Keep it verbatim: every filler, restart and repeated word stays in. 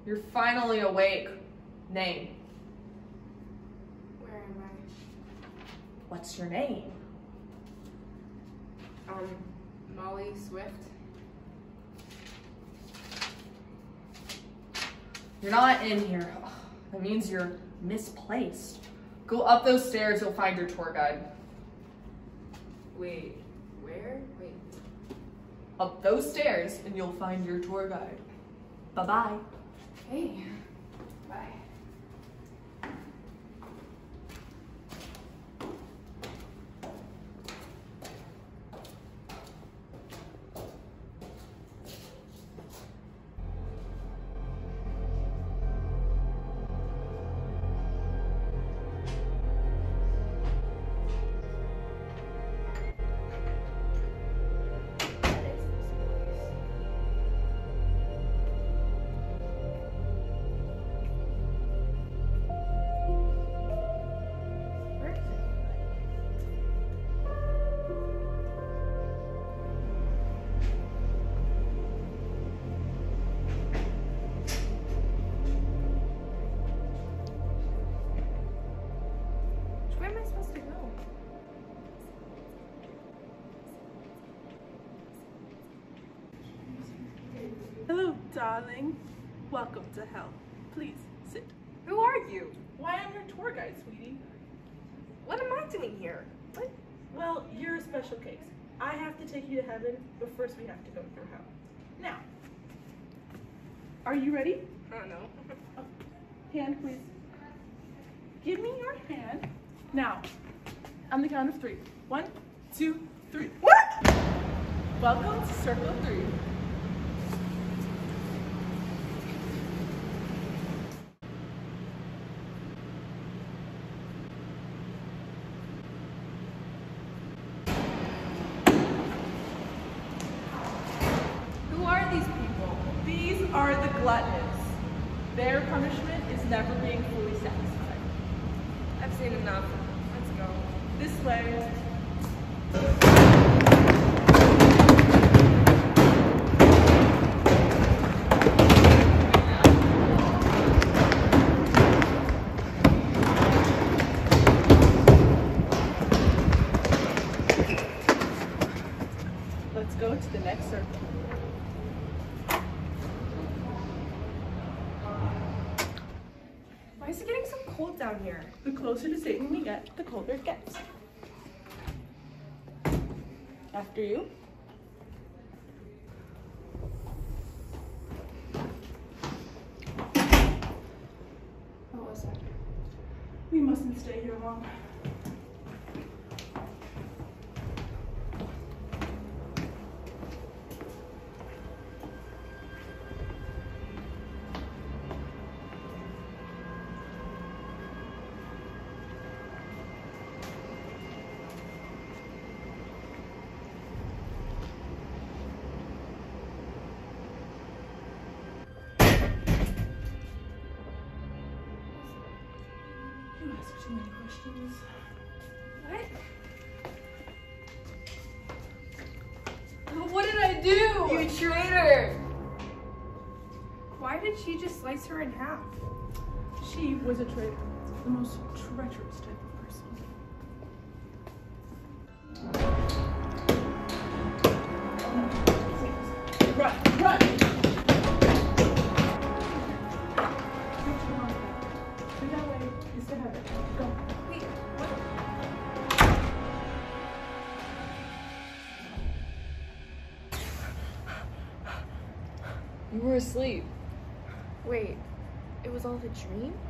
You're finally awake. Name. Where am I? What's your name? Um, Molly Swift. You're not in here. Ugh, that means you're misplaced. Go up those stairs, you'll find your tour guide. Wait, where? Wait. Up those stairs and you'll find your tour guide. Bye-bye. Hey. Bye. Where am I supposed to go? Hello, darling. Welcome to hell. Please sit. Who are you? Why, I'm your tour guide, sweetie. What am I doing here? What? Well, you're a special case. I have to take you to heaven, but first we have to go through hell. Now, are you ready? I don't know. Oh, hand, please. Give me your hand. Now, on the count of three. One, two, three. What? Welcome to Circle Three. Who are these people? These are the gluttons. Their punishment is never being fully satisfied. I've seen enough. Let's go. This way. Let's go to the next circle. Why is it getting so cold down here? The closer to Satan we get, the colder it gets. After you. What was that? We mustn't stay here long. You ask too many questions. What? What did I do? You traitor! Why did she just slice her in half? She was a traitor, the most treacherous type of person. Run, run! Through that way is to heaven. Go. Wait, what? You were asleep. Wait, it was all a dream?